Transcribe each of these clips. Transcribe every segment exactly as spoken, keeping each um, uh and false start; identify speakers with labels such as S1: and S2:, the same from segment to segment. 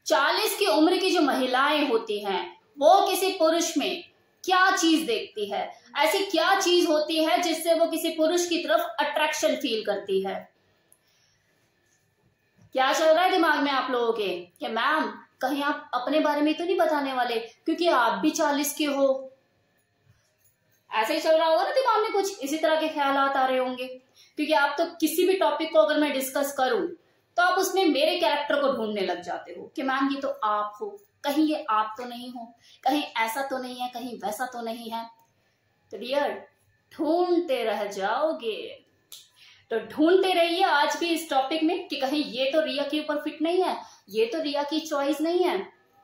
S1: चालीस की उम्र की जो महिलाएं होती हैं वो किसी पुरुष में क्या चीज देखती है, ऐसी क्या चीज होती है जिससे वो किसी पुरुष की तरफ अट्रैक्शन फील करती है। क्या चल रहा है दिमाग में आप लोगों के कि मैम कहीं आप अपने बारे में तो नहीं बताने वाले क्योंकि आप भी चालीस के हो। ऐसे ही चल रहा होगा ना दिमाग में, कुछ इसी तरह के ख्यालात आ रहे होंगे क्योंकि आप तो किसी भी टॉपिक को अगर मैं डिस्कस करूं तो आप उसमें मेरे कैरेक्टर को ढूंढने लग जाते हो कि मैम ये तो आप हो, कहीं ये आप तो नहीं हो, कहीं ऐसा तो नहीं है, कहीं वैसा तो नहीं है। तो डियर ढूंढते रह जाओगे, तो ढूंढते रहिए आज भी इस टॉपिक में कि कहीं ये तो रिया के ऊपर फिट नहीं है, ये तो रिया की चॉइस नहीं है।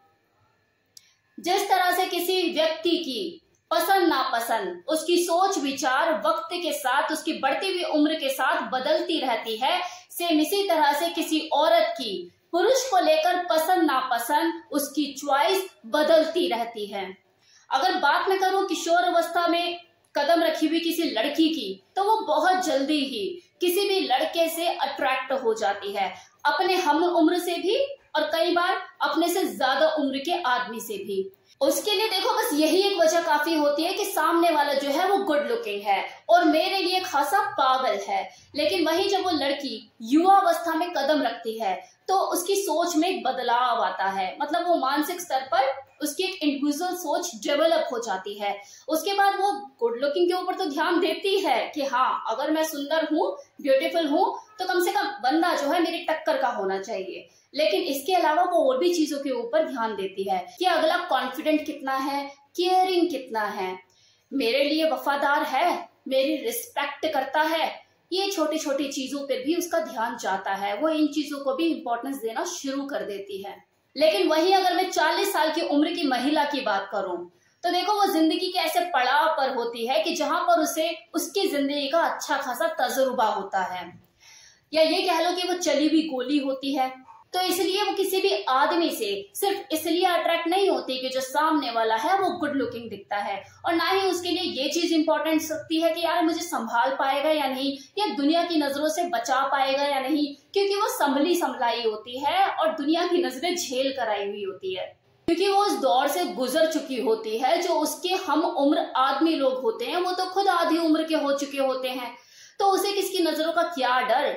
S1: जिस तरह से किसी व्यक्ति की पसंद नापसंद, उसकी सोच विचार वक्त के साथ, उसकी बढ़ती हुई उम्र के साथ बदलती रहती है, सेम इसी तरह से किसी औरत की पुरुष को लेकर पसंद नापसंद, उसकी चॉइस बदलती रहती है। अगर बात मैं करूं किशोर अवस्था में कदम रखी हुई किसी लड़की की, तो वो बहुत जल्दी ही किसी भी लड़के से अट्रैक्ट हो जाती है, अपने हम उम्र से भी और कई बार अपने से ज्यादा उम्र के आदमी से भी। उसके लिए देखो बस यही एक वजह काफी होती है कि सामने वाला जो है वो गुड लुकिंग है और मेरे लिए खासा पागल है। लेकिन वही जब वो लड़की युवा अवस्था में कदम रखती है तो उसकी सोच में एक बदलाव आता है, मतलब वो मानसिक स्तर पर उसकी एक इंडिविजुअल सोच डेवलप हो जाती है। उसके बाद वो गुड लुकिंग के ऊपर तो ध्यान देती है कि हाँ अगर मैं सुंदर हूँ, ब्यूटीफुल हूँ, तो कम से कम बंदा जो है मेरी टक्कर का होना चाहिए। लेकिन इसके अलावा वो और भी चीजों के ऊपर ध्यान देती है कि अगला कॉन्फिडेंट कितना है, केयरिंग कितना है, मेरे लिए वफादार है, मेरी रिस्पेक्ट करता है। ये छोटी छोटी चीजों पर भी उसका ध्यान जाता है, वो इन चीजों को भी इंपॉर्टेंस देना शुरू कर देती है। लेकिन वही अगर मैं चालीस साल की उम्र की महिला की बात करूं तो देखो वो जिंदगी के ऐसे पड़ाव पर होती है कि जहां पर उसे उसकी जिंदगी का अच्छा खासा तजुर्बा होता है, या ये कह लो कि वो चली हुई गोली होती है। तो इसलिए वो किसी भी आदमी से सिर्फ इसलिए अट्रैक्ट नहीं होती कि जो सामने वाला है वो गुड लुकिंग दिखता है, और ना ही उसके लिए ये चीज इंपॉर्टेंट सकती है कि यार मुझे संभाल पाएगा या नहीं, या दुनिया की नजरों से बचा पाएगा या नहीं, क्योंकि वो संभली संभलाई होती है और दुनिया की नजरें झेल कर आई हुई होती है, क्योंकि वो उस दौर से गुजर चुकी होती है। जो उसके हम उम्र आदमी लोग होते हैं वो तो खुद आधी उम्र के हो चुके होते हैं, तो उसे किसकी नजरों का क्या डर,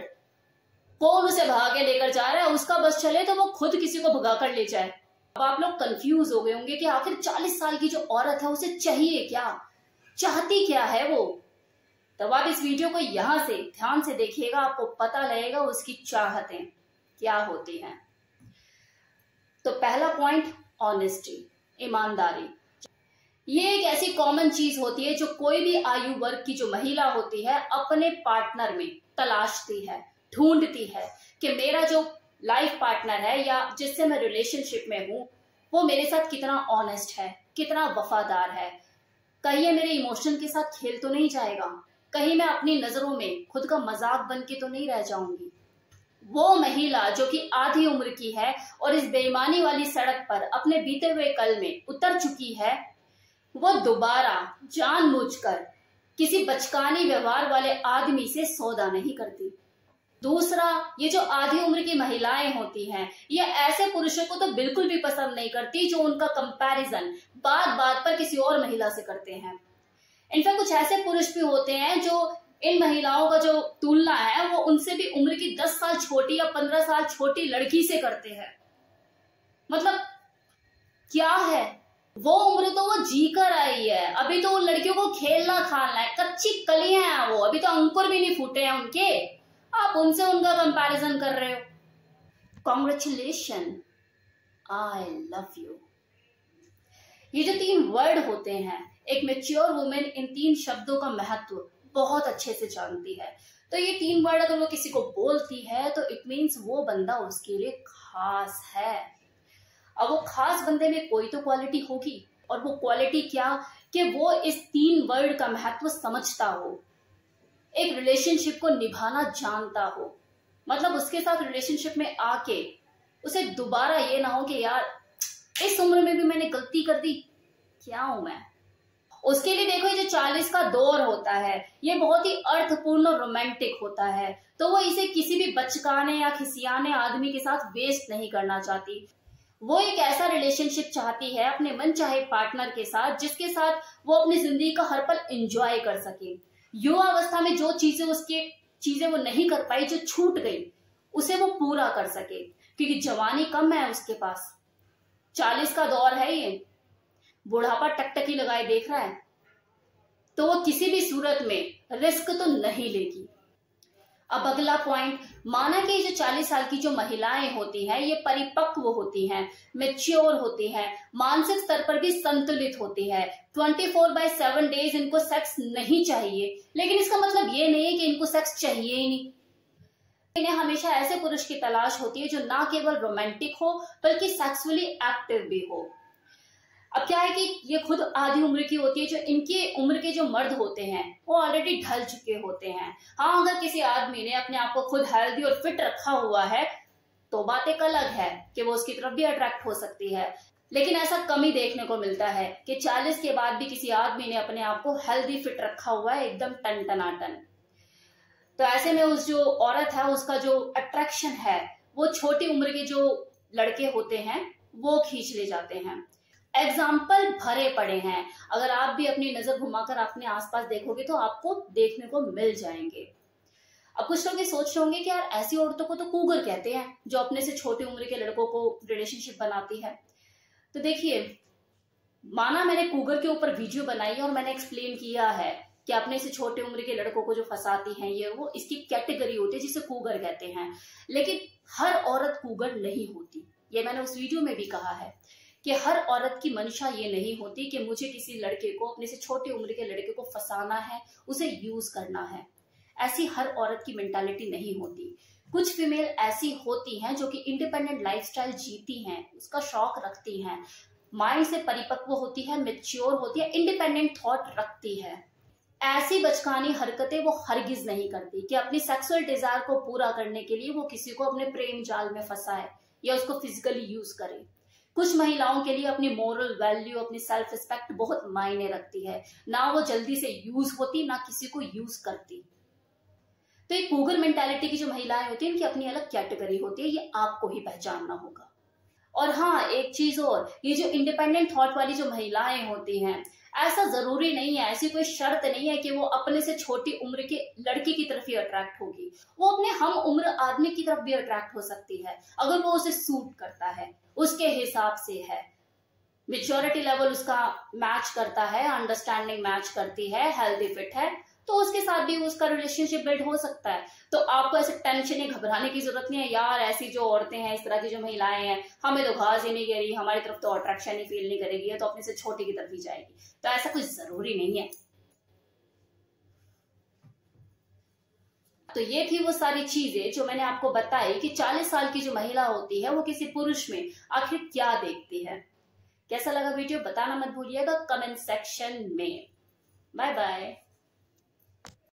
S1: कौन उसे भगा के लेकर जा रहा है, उसका बस चले तो वो खुद किसी को भगा कर ले जाए। अब आप लोग कंफ्यूज हो गए होंगे कि आखिर चालीस साल की जो औरत है उसे चाहिए क्या, चाहती क्या है वो। तब आप इस वीडियो को यहां से ध्यान से देखिएगा, आपको पता लगेगा उसकी चाहतें क्या होती हैं। तो पहला पॉइंट ऑनेस्टी, ईमानदारी। ये एक ऐसी कॉमन चीज होती है जो कोई भी आयु वर्ग की जो महिला होती है अपने पार्टनर में तलाशती है, ढूंढती है कि मेरा जो लाइफ पार्टनर है या जिससे मैं रिलेशनशिप में हूं वो मेरे साथ कितना ऑनेस्ट है, कितना वफादार है, कहीं ये मेरे इमोशन के साथ खेल तो नहीं जाएगा, कहीं मैं अपनी नजरों में खुद का मजाक बन के तो नहीं रह जाऊंगी। वो महिला जो कि आधी उम्र की है और इस बेईमानी वाली सड़क पर अपने बीते हुए कल में उतर चुकी है, वो दोबारा जानबूझकर किसी बचकानी व्यवहार वाले आदमी से सौदा नहीं करती। दूसरा, ये जो आधी उम्र की महिलाएं होती हैं ये ऐसे पुरुषों को तो बिल्कुल भी पसंद नहीं करती जो उनका कंपैरिजन बात बात पर किसी और महिला से करते हैं। इनफैक्ट कुछ ऐसे पुरुष भी होते हैं जो इन महिलाओं का जो तुलना है वो उनसे भी उम्र की दस साल छोटी या पंद्रह साल छोटी लड़की से करते हैं। मतलब क्या है, वो उम्र तो वो जी कर आई है, अभी तो उन लड़कियों को खेलना खाना है, कच्ची कलियां हैं वो, अभी तो अंकुर भी नहीं फूटे हैं उनके, आप उनसे उनका कंपैरिजन कर रहे हो। Congratulation, I love you. ये जो तीन वर्ड होते हैं, एक मैच्योर वुमेन इन तीन शब्दों का महत्व बहुत अच्छे से जानती है। तो ये तीन वर्ड अगर वो किसी को बोलती है तो इट मीन्स वो बंदा उसके लिए खास है। अब वो खास बंदे में कोई तो क्वालिटी होगी, और वो क्वालिटी क्या कि वो इस तीन वर्ड का महत्व समझता हो, एक रिलेशनशिप को निभाना जानता हो। मतलब उसके साथ रिलेशनशिप में आके उसे दोबारा ये ना हो कि यार इस उम्र में भी मैंने गलती कर दी, क्या हूं मैं। उसके लिए देखो ये जो चालीस का दौर होता है ये बहुत ही अर्थपूर्ण और रोमांटिक होता है, तो वो इसे किसी भी बचकाने या खिसियाने आदमी के साथ वेस्ट नहीं करना चाहती। वो एक ऐसा रिलेशनशिप चाहती है अपने मनचाहे पार्टनर के साथ जिसके साथ वो अपनी जिंदगी का हर पल एंजॉय कर सके। युवा अवस्था में जो चीजें उसके चीजें वो नहीं कर पाई, जो छूट गई, उसे वो पूरा कर सके, क्योंकि जवानी कम है उसके पास। चालीस का दौर है ये, बुढ़ापा टकटकी लगाए देख रहा है, तो वो किसी भी सूरत में रिस्क तो नहीं लेगी। अब अगला पॉइंट, माना कि जो चालीस साल की जो महिलाएं होती हैं ये परिपक्व होती हैं, मैच्योर होती हैं, मानसिक स्तर पर भी संतुलित होती है। चौबीस बाय सात डेज इनको सेक्स नहीं चाहिए, लेकिन इसका मतलब ये नहीं है कि इनको सेक्स चाहिए ही नहीं। इन्हें हमेशा ऐसे पुरुष की तलाश होती है जो ना केवल रोमांटिक हो बल्कि सेक्सुअली एक्टिव भी हो। अब क्या है कि ये खुद आधी उम्र की होती है, जो इनकी उम्र के जो मर्द होते हैं वो ऑलरेडी ढल चुके होते हैं। हाँ, अगर किसी आदमी ने अपने आप को खुद हेल्दी और फिट रखा हुआ है तो बात एक अलग है कि वो उसकी तरफ भी अट्रैक्ट हो सकती है, लेकिन ऐसा कम ही देखने को मिलता है कि चालीस के बाद भी किसी आदमी ने अपने आप को हेल्दी फिट रखा हुआ है, एकदम टन टनाटन। तो ऐसे में उस जो औरत है उसका जो अट्रैक्शन है वो छोटी उम्र के जो लड़के होते हैं वो खींच ले जाते हैं। एग्जाम्पल भरे पड़े हैं, अगर आप भी अपनी नजर घुमाकर अपने आसपास देखोगे तो आपको देखने को मिल जाएंगे। अब कुछ लोग ये सोच रहे होंगे कि यार ऐसी औरतों को तो कूगर कहते हैं जो अपने से छोटी उम्र के लड़कों को रिलेशनशिप बनाती है। तो देखिए, माना मैंने कूगर के ऊपर वीडियो बनाई है और मैंने एक्सप्लेन किया है कि अपने से छोटे उम्र के लड़कों को जो फंसाती हैं ये वो इसकी कैटेगरी होती है जिसे कूगर कहते हैं, लेकिन हर औरत कूगर नहीं होती। ये मैंने उस वीडियो में भी कहा है कि हर औरत की मंशा ये नहीं होती कि मुझे किसी लड़के को, अपने से छोटी उम्र के लड़के को फंसाना है, उसे यूज करना है। ऐसी हर औरत की मेंटालिटी नहीं होती। कुछ फीमेल ऐसी होती हैं जो कि इंडिपेंडेंट लाइफस्टाइल जीती हैं, उसका शौक रखती हैं, माइंड से परिपक्व होती है, मैच्योर होती है, इंडिपेंडेंट थॉट रखती है। ऐसी बचकानी हरकतें वो हरगिज नहीं करती कि अपनी सेक्सुअल डिजायर को पूरा करने के लिए वो किसी को अपने प्रेम जाल में फंसाए या उसको फिजिकली यूज करे। कुछ महिलाओं के लिए अपनी मोरल वैल्यू, अपनी सेल्फ रिस्पेक्ट बहुत मायने रखती है, ना वो जल्दी से यूज होती ना किसी को यूज करती। तो एक कूगर मेंटालिटी की जो महिलाएं होती हैं इनकी अपनी अलग कैटेगरी होती है, ये आपको ही पहचानना होगा। और हाँ, एक चीज और, ये जो इंडिपेंडेंट थॉट वाली जो महिलाएं होती हैं, ऐसा जरूरी नहीं है, ऐसी कोई शर्त नहीं है कि वो अपने से छोटी उम्र के लड़की की तरफ ही अट्रैक्ट होगी। वो अपने हम उम्र आदमी की तरफ भी अट्रैक्ट हो सकती है अगर वो उसे सूट करता है, उसके हिसाब से है, मेच्योरिटी लेवल उसका मैच करता है, अंडरस्टैंडिंग मैच करती है, हेल्दी फिट है, तो उसके साथ भी उसका रिलेशनशिप बिल्ड हो सकता है। तो आपको ऐसे टेंशन या घबराने की जरूरत नहीं है, यार ऐसी जो औरतें हैं, इस तरह की जो महिलाएं हैं, हमें तो घास ही नहीं गिरी, हमारी तरफ तो अट्रैक्शन ही फील नहीं करेगी, तो अपने से छोटी की तरफ ही जाएगी। तो ऐसा कुछ जरूरी नहीं है। तो ये थी वो सारी चीजें जो मैंने आपको बताई कि चालीस साल की जो महिला होती है वो किसी पुरुष में आखिर क्या देखती है। कैसा लगा वीडियो बताना मत भूलिएगा कमेंट सेक्शन में। Bye bye.